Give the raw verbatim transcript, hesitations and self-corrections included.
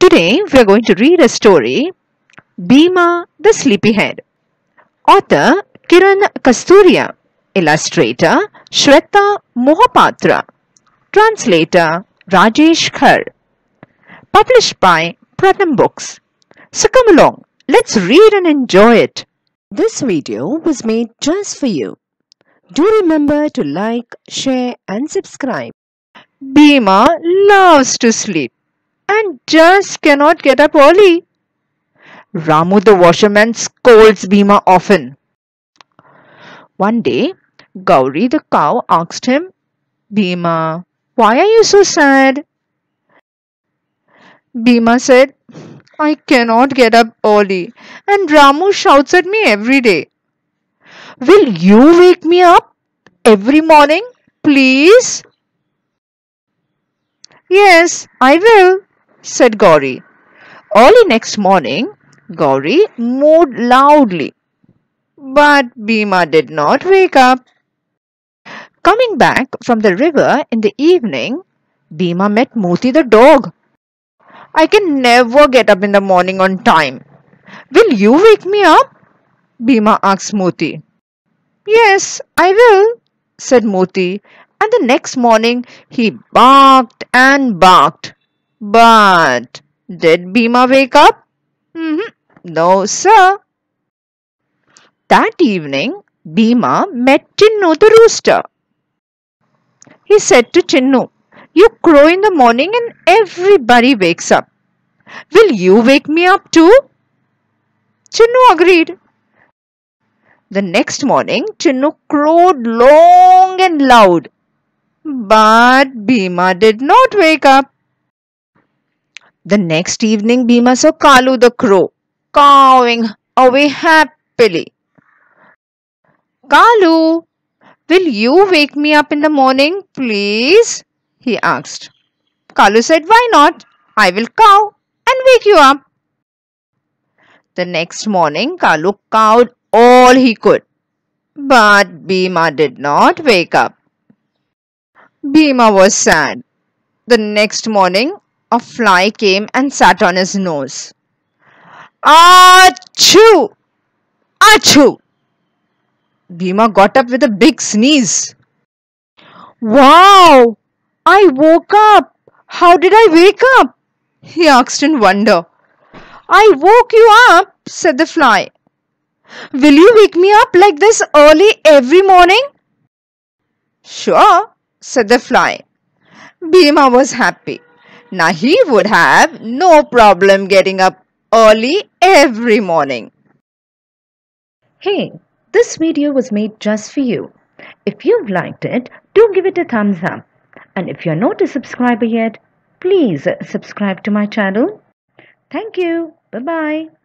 Today we are going to read a story, Bhima the Sleepyhead. Author Kiran Kasturiya. Illustrator Shweta Mohapatra. Translator Rajesh Khar. Published by Pratham Books. So come along, let's read and enjoy it. This video was made just for you. Do remember to like, share and subscribe. Bhima loves to sleep and just cannot get up early. Ramu the washerman scolds Bhima often. One day, Gauri the cow asked him, Bhima, why are you so sad? Bhima said, I cannot get up early and Ramu shouts at me every day. Will you wake me up every morning, please? Yes, I will, said Gauri. Early next morning, Gauri mooed loudly. But Bhima did not wake up. Coming back from the river in the evening, Bhima met Moti the dog. I can never get up in the morning on time. Will you wake me up? Bhima asked Moti. Yes, I will, said Moti. And the next morning he barked and barked. But did Bhima wake up? Mm-hmm. No, sir. That evening, Bhima met Chinnu the rooster. He said to Chinnu, You crow in the morning and everybody wakes up. Will you wake me up too? Chinnu agreed. The next morning, Chinnu crowed long and loud. But Bhima did not wake up. The next evening, Bhima saw Kalu the crow cawing away happily. Kalu, will you wake me up in the morning, please? He asked. Kalu said, Why not? I will cow and wake you up. The next morning, Kalu cawed all he could. But Bhima did not wake up. Bhima was sad. The next morning, a fly came and sat on his nose. Achoo! Achoo! Bhima got up with a big sneeze. Wow! I woke up! How did I wake up? He asked in wonder. I woke you up, said the fly. Will you wake me up like this early every morning? Sure, said the fly. Bhima was happy. Now he would have no problem getting up early every morning. Hey, this video was made just for you. If you've liked it, do give it a thumbs up. And if you're not a subscriber yet, please subscribe to my channel. Thank you. Bye-bye.